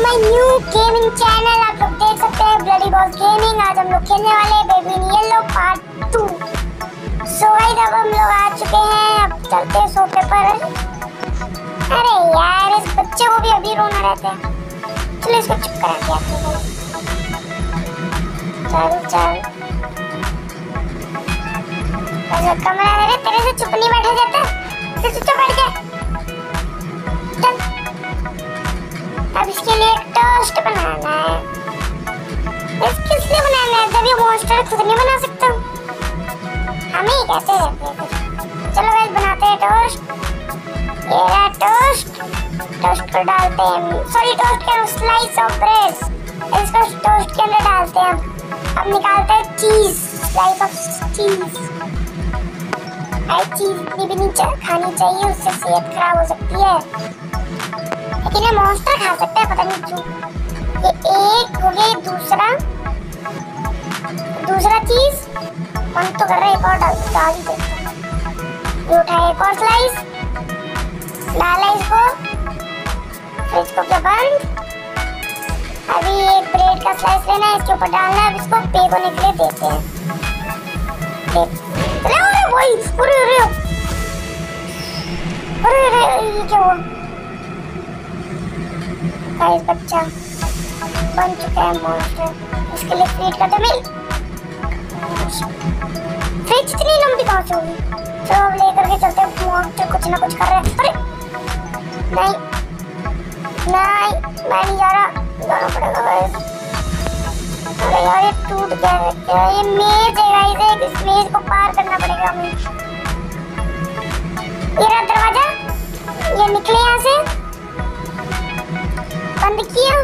My new gaming channel. आप लोग देख सकते हैं ब्लडी बॉस गेमिंग। आज हम लोग खेलने वाले हैं baby in yellow part 2। So guys अब हम लोग आ चुके हैं। अब चलते हैं सोफे पर। अरे यार इस बच्चे को भी अभी रोना रहता है। चलो इसको चुप करा के आते हैं। चल ऐसा कमरा है तेरे से चुप नहीं बैठा जाता। चुप बैठ के चल। अब इसके लिए एक टोस्ट बनाना है। किस लिए बनाना है जब ये मॉन्स्टर खुद नहीं बना सकता? हमें ही कहते रहते हैं फिर। चलो गाइस बनाते हैं टोस्ट। ये रहा टोस्ट। टोस्ट को डालते हैं, सॉरी टोस्ट के स्लाइस ऑफ ब्रेड इसको टोस्ट के अंदर डालते हैं। अब निकालते हैं चीज, स्लाइस ऑफ चीज। चीज इतनी भी नहीं खानी चाहिए, उससे सेहत खराब हो सकती है। लेकिन ये मॉन्स्टर खा सकता है, पता नहीं क्यों। ये एक हो गया, दूसरा चीज मन तो कर रहा है एक और डाल ही देता हूं। ये उठाया एक और स्लाइस, डाला इसको, फ्रिज को क्या बंद। अभी एक ब्रेड का स्लाइस लेना है, इसके ऊपर डालना है। अब इसको पे होने के लिए देते हैं। अरे ये क्या हुआ? गाइस बच्चा बन चुका है मॉन्स्टर। इसके लिए फीड करते मिल। फ्रिज इतनी लंबी कहाँ से होगी? चलो अब लेकर के चलते हैं। मॉन्स्टर कुछ ना कुछ कर रहा है। अरे नहीं मैं नहीं जा रहा, जाना पड़ेगा गाइस। अरे यार ये टूट गया। ये मेज है गाइस, इस मेज को पार करना पड़ेगा हमें। ये रहा दरवाजा, ये निकले यहाँ से, बंद किया।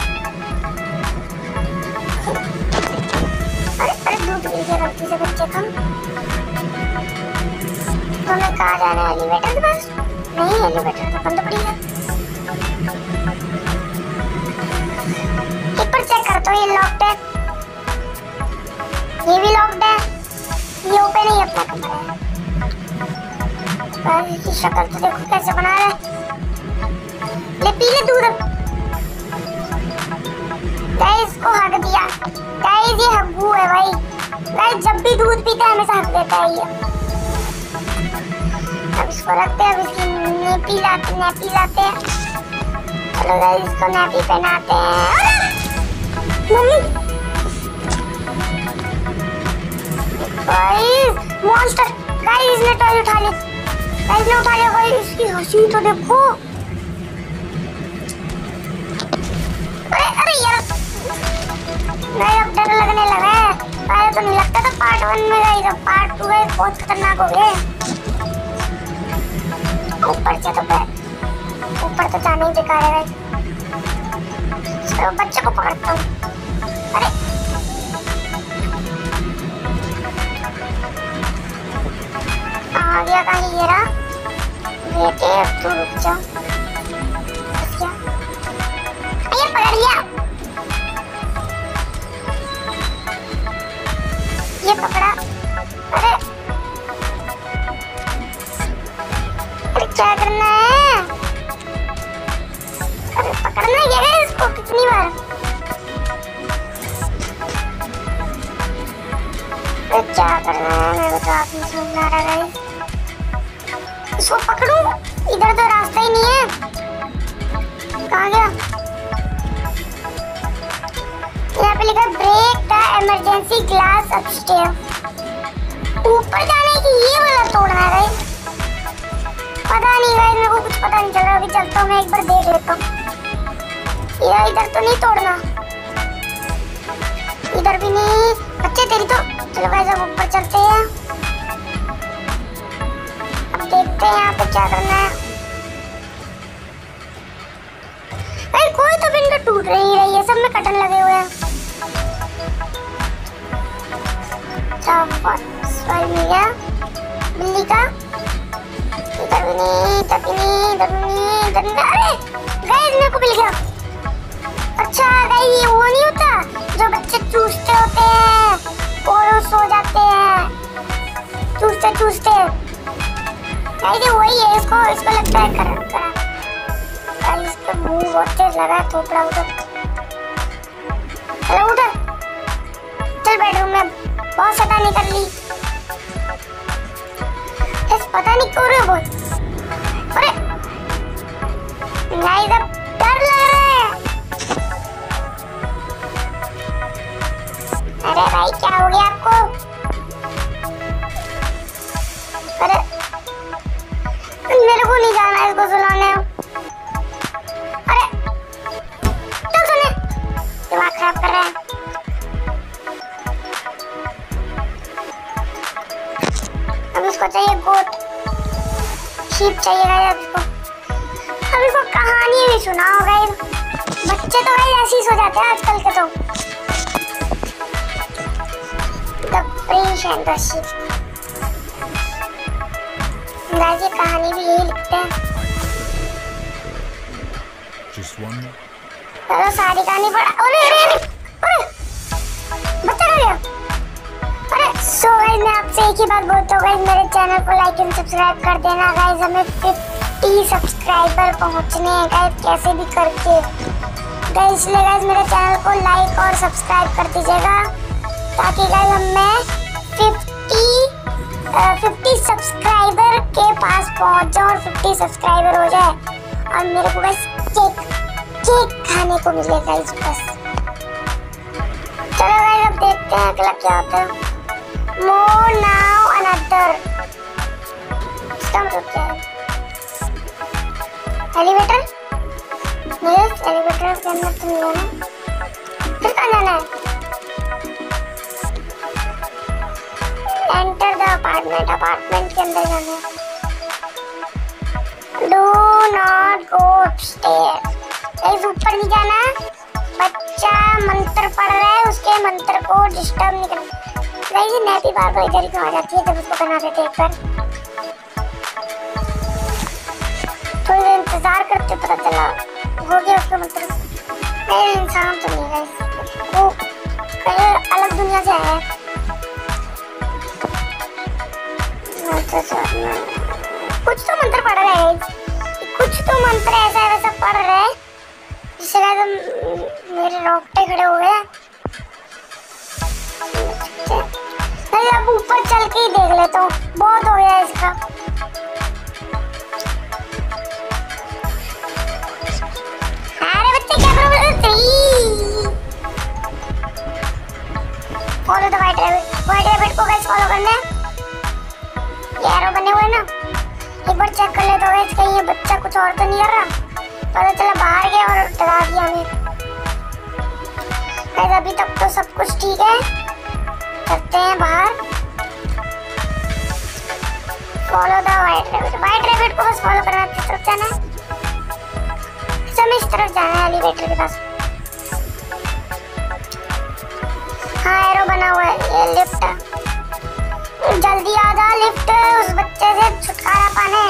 अरे टूट गई गलती से बच्चे का। तो हमें कहाँ जाना है? एलिवेटर के पास? नहीं एलिवेटर तो बंद पड़ी है। ऊपर चेक करता हूँ, ये लॉक्ड है, ये भी लॉक्ड है। ये ओपन नहीं अपना कमरा है। इसकी शक्ल तो देखो कैसे बना रहा है। ले पी ले दूध। गाइस को हक दिया। गाइस ये हग्गू है भाई। गाइस जब भी दूध पीता है हमेशा हक देता है ये। अब इसको रखते हैं, अब इसकी नेपी लाते हैं। चलो गाइस इसको नेपी पहनाते हैं। मम्मी गाइस मॉन्स्टर, गाइस इसने टॉय उठा लिया। गाइस ने उठा लिया। गाइस इसकी हंसी तो देखो। अरे यार गाइस अब डर लगने लगा है। पहले तो नहीं लगता था पार्ट 1 में। गाइस अब पार्ट 2 है, बहुत खतरनाक हो गए। ऊपर से तो ऊपर तो जाना ही बेकार है गाइस। चलो बच्चे को पकड़ता हूँ। अरे आ गया कहीं ये रहा। बेटे अब तू रुक जा। ये पकड़ लिया, ये पकड़ा। अरे क्या करना है? अरे पकड़ना है इसको कितनी बार। क्या करना है मेरे को आप नहीं समझ आ रहा है। इसको पकड़ूं? इधर तो रास्ता ही नहीं है। कहाँ गया? यहाँ पे लिखा break the emergency glass upstair. ऊपर जाने की ये वाला तोड़ना है गाइस। पता नहीं गाइस, मेरे को कुछ पता नहीं चल रहा। अभी चलता हूँ, मैं एक बार देख लेता हूँ। इधर तो नहीं तोड़ना, इधर भी नहीं। बच्चे तेरी तो। चलो गाइस अब ऊपर चलते हैं। अब देखते हैं यहाँ पे क्या करना है। अरे कोई तो विंडो टूट नहीं रही है, सब में कटन लगे हुए हैं। मिल गया बिल्ली का। इधर भी नहीं, इधर भी नहीं, इधर भी नहीं, इधर नहीं। अरे गाइस मेरे को मिल गया। अच्छा गाइस ये वो नहीं होता जो बच्चे चूसते होते हैं और सो जाते हैं चूसते। गाइस ये वही है। इसको लगता है करा इसका बहुत तेज लगा थोपड़ा उधर। चलो उधर चल बेडरूम में बहुत शैतानी कर ली। पता नहीं क्यों रे बोल। अरे गाइस अब डर लग रहा है। अरे भाई क्या हो गया आपको? अरे मेरे को नहीं जाना है इसको सुलाने। अरे चल सुने दिमाग खराब कर रहा है। अब इसको चाहिए गोट शीप चाहिए गाइस इसको। अब इसको कहानी भी सुनाओ गाइस। बच्चे तो गाइस ऐसे ही सो जाते हैं आजकल के तो। The prince and the sheep guys ये कहानी भी यही लिखते हैं। चलो सारी कहानी पढ़। अरे अरे अरे बच्चा आ गया। अरे सो गाइस मैं आपसे एक ही बात बोलता हूँ गाइस, मेरे चैनल को लाइक एंड सब्सक्राइब कर देना गाइस। हमें 50 सब्सक्राइबर पहुँचने हैं गाइस कैसे भी करके गाइस। इसलिए गाइस मेरे चैनल को लाइक और सब्सक्राइब कर दीजिएगा ताकि गाइस हमें 50 सब्सक्राइबर के पास पहुँच जाओ और 50 सब्सक्राइबर हो जाए और मेरे को गाइस केक खाने को मिले गाइस बस। चलो गाइस अब देखते हैं अगला क्या होता है। More now another। इसका मतलब क्या है? एलिवेटर? यस एलिवेटर के अंदर तुम जाना। फिर कहाँ जाना है? Enter the apartment। अपार्टमेंट के अंदर जाना है। Do not go upstairs। इस ऊपर नहीं जाना। बच्चा मंत्र पढ़ रहा है उसके मंत्र को डिस्टर्ब नहीं करना। गाइस ये नैपी बार बार इधर ही क्यों आ जाती है जब उसको बना देते एक बार। थोड़ी देर इंतजार करते पता चला हो गया उसका मतलब। नहीं इंसान तो नहीं गाइस, वो कहीं अलग दुनिया से आया है। कुछ तो मंत्र पढ़ रहा है गाइस, कुछ तो मंत्र ऐसा है वैसा पढ़ रहा है जिससे गाइस मेरे रोंगटे खड़े हो गए। अब ऊपर चल के ही देख लेता हूँ, बहुत हो गया इसका। अरे बच्चे क्या problem? Follow the white rabbit. White rabbit को गाइस फॉलो करना है। ये एरो बने हुए ना, एक बार चेक कर लेता हूँ कहीं ये बच्चा कुछ और तो नहीं कर रहा। पता चला बाहर गया और डरा दिया हमें। गाइस अभी तक तो सब कुछ ठीक है, करते हैं बाहर। Follow the white rabbit. White rabbit को बस फॉलो करना है। किस तरफ जाना है? हमें इस तरफ जाना है एलिवेटर के पास। हाँ एरो बना हुआ है। ये लिफ्ट, जल्दी आ जा लिफ्ट, उस बच्चे से छुटकारा पाने।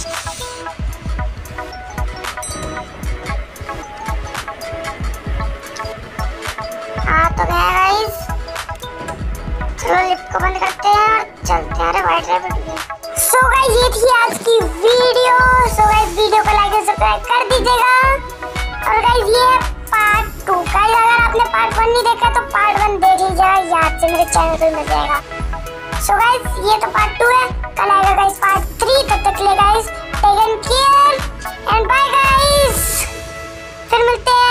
हाँ तो गया गाइस। चलो लिफ्ट को बंद करते हैं और चलते हैं। White rabbit. सो गाइस ये थी आज की वीडियो। सो गाइस वीडियो को लाइक और सब्सक्राइब कर दीजिएगा। और गाइस ये है पार्ट 2। गाइस अगर आपने पार्ट 1 नहीं देखा तो पार्ट 1 देख लीजिएगा, याद से मेरे चैनल पे मिल जाएगा। सो गाइस ये तो पार्ट 2 है, कल आएगा गाइस पार्ट 3। तब तक के लिए guys take care and bye guys, फिर मिलते हैं।